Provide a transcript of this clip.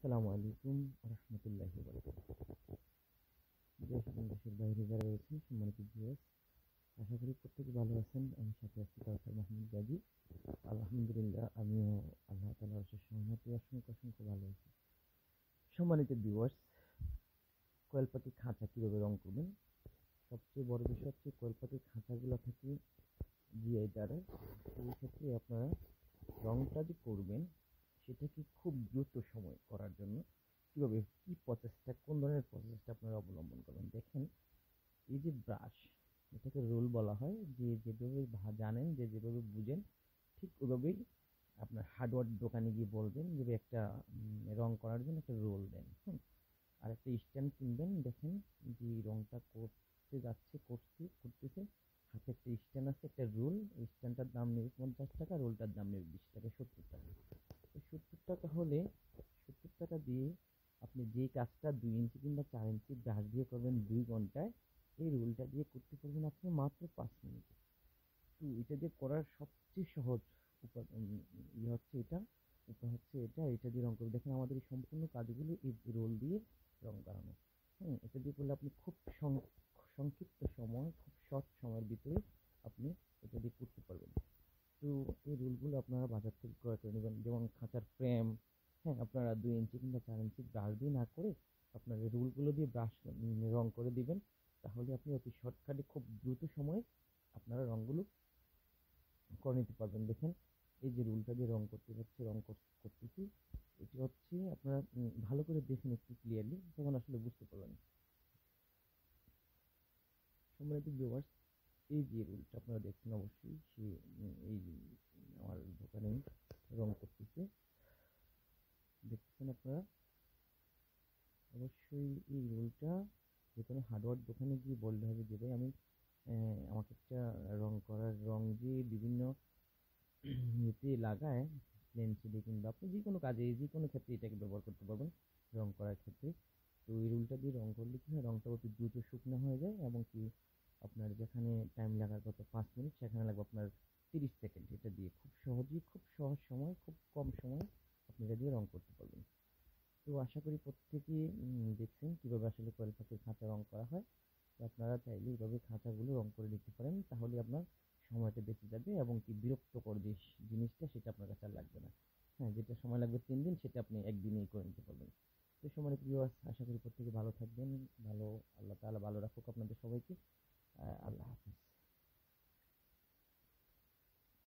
আসসালামু আলাইকুম রহমতুল্লাহি ওয়া বারাকাতুহু। দেশ এবং দেশের বাইরে যারা রয়েছেন সম্মানিত ভিউয়ার্স, আশা করি প্রত্যেকে ভালো আছেন। আমি সাথে আছি কাউসার মাহমুদ গাজী। আলহামদুলিল্লাহ, আমিও আল্লাহ তাআলার অশেষ রহমতে অসংখ্য অসংখ্য ভালো আছি। সম্মানিত ভিউয়ার্স, কোয়েল পাখির খাঁচা কিভাবে রং করবেন? সবচেয়ে বড় বিষয় হচ্ছে কোয়েল পাখির খাঁচাগুলো থেকে জিআই দ্বারা, সেই ক্ষেত্রে আপনারা রংটা যে করবেন সেটাকে খুব দ্রুত সময় করার জন্য কিভাবে কি প্রসেসটা, কোন ধরনের প্রসেসটা আপনারা অবলম্বন করবেন দেখেন। এই যে ব্রাশ, এটাকে রোল বলা হয়। যে যেভাবে জানেন, যে যেভাবে বুঝেন ঠিক ওইভাবেই আপনার হার্ডওয়্যার দোকানে গিয়ে বলবেন যে একটা রং করার জন্য একটা রোল দেন। আর একটা স্ট্যান্ড কিনবেন। দেখেন যে রংটা করতে যাচ্ছে, করতেছে, হাতে একটা স্ট্যান্ড আছে, একটা রোল। স্ট্যান্ডটার দাম নেবে 50 টাকা, রোলটার দাম নেবে 20 টাকা, 70 টাকা। 70 টাকা হলে 70 টাকা দিয়ে আপনি যে কাজটা 2 ইঞ্চি কিংবা 4 ইঞ্চি ব্রাশ দিয়ে করবেন 2 ঘন্টায়, এই রোলটা দিয়ে করতে পারবেন আপনি মাত্র 5 মিনিটে। তো এটা দিয়ে করার সবচেয়ে সহজ ইয়ে হচ্ছে এটা, উপায় হচ্ছে এটা দিয়ে রং করবে। দেখেন আমাদের এই সম্পূর্ণ কাজগুলো এই রোল দিয়ে রং করানো। এটা দিয়ে করলে আপনি খুব সংক্ষিপ্ত সময়, খুব শর্ট সময়ের ভিতরে আপনি এটা দিয়ে করতে পারবেন। তো এই রোলগুলো আপনারা বাজার থেকে ক্রয় করে নেবেন। যেমন খাঁচার ফ্রেম, আপনারা 2 ইঞ্চি কিংবা 4 ইঞ্চি ব্রাশ দিয়ে না করে আপনার এই রোলগুলো দিয়ে ব্রাশ রং করে দিবেন। তাহলে আপনি অতি শর্টকাটে খুব দ্রুত সময়ে আপনারা রঙগুলো করে নিতে পারবেন। দেখেন এই যে রুলটা দিয়ে রং করতে যাচ্ছে, করতেছি, এটি হচ্ছে আপনারা ভালো করে দেখেন একটু ক্লিয়ারলি, তখন আসলে বুঝতে পারবেন। সম্মানিত ভিউয়ার্স, এই যে রুলটা আপনারা দেখছেন, অবশ্যই সে এই আমার দোকানে রং করতেছে, দেখতেছেন আপনারা। অবশ্যই এই রুলটা যে কোনো হার্ডওয়্যার দোকানে গিয়ে বলতে হবে যে ভাই আমি আমাকে একটা রং করার রং দিয়ে বিভিন্ন ইয়েতে লাগায় পেন্সিলে, কিংবা আপনি যে কোনো কাজে, যে কোনো ক্ষেত্রে এটাকে ব্যবহার করতে পারবেন রং করার ক্ষেত্রে। তো এই রুলটা দিয়ে রং করলে কি হয়, রংটা অতি দ্রুত শুকনো হয়ে যায়, এবং কি আপনার যেখানে টাইম লাগার কথা 5 মিনিট, সেখানে লাগবে আপনার 30 সেকেন্ড। এটা দিয়ে খুব সহজেই, খুব সহজ সময়, খুব কম সময়ে আপনি এটা দিয়ে রং করতে পারবেন। তো আশা করি প্রত্যেকেই দেখছেন কিভাবে আসলে কোয়েল পাখির খাঁচা রং করা হয়। তো আপনারা চাইলে এইভাবে খাঁচাগুলো রং করে নিতে পারেন, তাহলে আপনার সময়টা বেঁচে যাবে, এবং কি বিরক্তকর যে জিনিসটা সেটা আপনার কাছে আর লাগবে না। যেটা সময় লাগবে 3 দিন, সেটা আপনি একদিনেই করে নিতে পারবেন। তো সম্মানিত ভিউয়ার্স, আশা করি প্রত্যেকে ভালো থাকবেন। আল্লাহ তাআলা ভালো রাখুক আপনাদের সবাইকে। আল্লাহ হাফেজ।